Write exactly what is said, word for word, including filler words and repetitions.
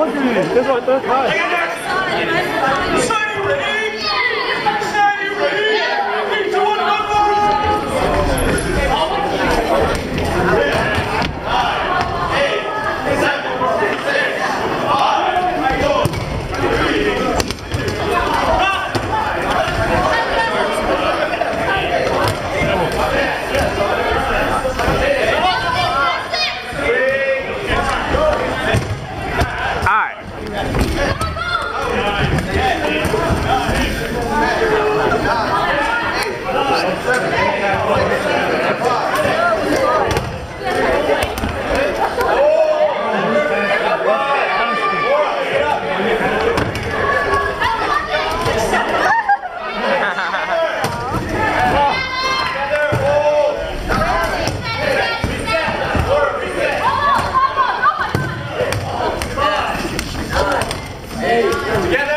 told you. This is our third time. Sandy ready? Sandy ready? Three, two, one, go! Together.